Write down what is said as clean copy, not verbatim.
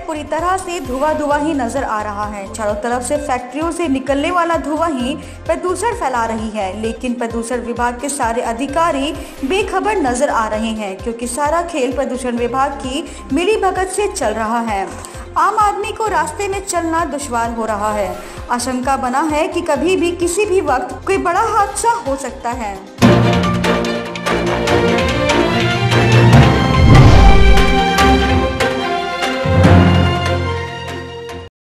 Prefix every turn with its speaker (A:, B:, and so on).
A: पूरी तरह से धुआं ही नजर आ रहा है। चारों तरफ से फैक्ट्रियों से निकलने वाला धुआं ही प्रदूषण फैला रही है, लेकिन प्रदूषण विभाग के सारे अधिकारी बेखबर नजर आ रहे हैं, क्योंकि सारा खेल प्रदूषण विभाग की मिलीभगत से चल रहा है। आम आदमी को रास्ते में चलना दुश्वार हो रहा है। आशंका बना है कि कभी भी किसी भी वक्त कोई बड़ा हादसा हो सकता है।